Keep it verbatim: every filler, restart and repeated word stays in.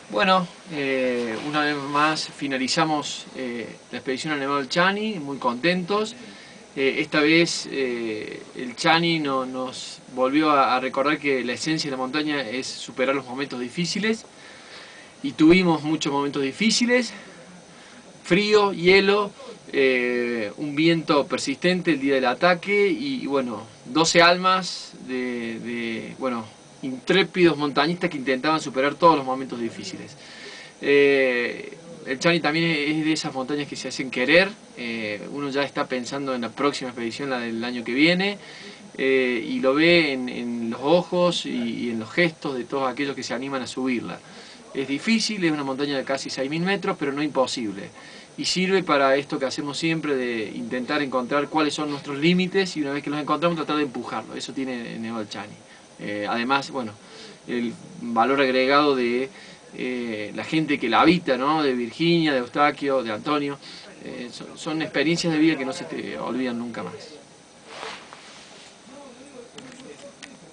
Bueno, eh, una vez más finalizamos eh, la expedición al Nevado del Chani, muy contentos. Eh, esta vez eh, el Chani no, nos volvió a, a recordar que la esencia de la montaña es superar los momentos difíciles. Y tuvimos muchos momentos difíciles, frío, hielo, eh, un viento persistente el día del ataque y, y bueno, doce almas de, de, bueno, intrépidos montañistas que intentaban superar todos los momentos difíciles. Eh, el Chani también es de esas montañas que se hacen querer, eh, uno ya está pensando en la próxima expedición, la del año que viene, eh, y lo ve en, en los ojos y, y en los gestos de todos aquellos que se animan a subirla. Es difícil, es una montaña de casi seis mil metros, pero no imposible. Y sirve para esto que hacemos siempre de intentar encontrar cuáles son nuestros límites y una vez que los encontramos tratar de empujarlo. Eso tiene el Nevado del Chani. Eh, además, bueno, el valor agregado de eh, la gente que la habita, ¿no? De Virginia, de Eustaquio, de Antonio. Eh, son, son experiencias de vida que no se te olvidan nunca más.